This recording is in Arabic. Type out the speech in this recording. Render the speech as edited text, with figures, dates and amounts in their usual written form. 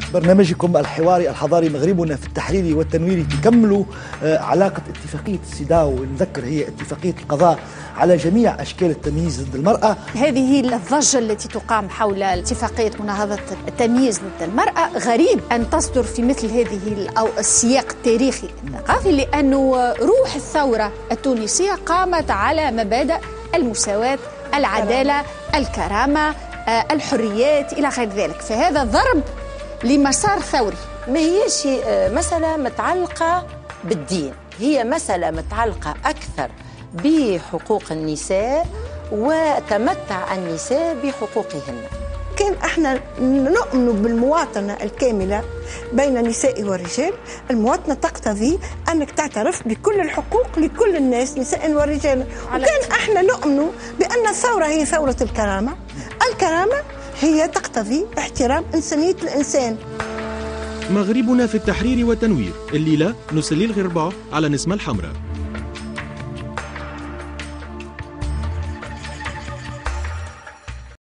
برنامجكم الحواري الحضاري مغربنا في التحرير والتنوير تكمل علاقة اتفاقية السيداو، ونذكر هي اتفاقية القضاء على جميع أشكال التمييز ضد المرأة. هذه الضجة التي تقام حول اتفاقية مناهضة التمييز ضد المرأة غريب أن تصدر في مثل هذه أو السياق التاريخي الثقافي، لأنه روح الثورة التونسية قامت على مبادئ المساواة، العدالة، الكرامة، الحريات إلى غير ذلك. فهذا ضرب لمسار ثوري، ما هيش مسألة متعلقة بالدين، هي مسألة متعلقة أكثر بحقوق النساء وتمتع النساء بحقوقهن. كان احنا نؤمن بالمواطنة الكاملة بين النساء والرجال. المواطنة تقتضي أنك تعترف بكل الحقوق لكل الناس نساء ورجال، وكان احنا نؤمن بأن الثورة هي ثورة الكرامة. الكرامة هي تقتضي احترام إنسانية الإنسان. مغربنا في التحرير والتنوير، الليلة نسلي الغرباء على نسمة الحمراء.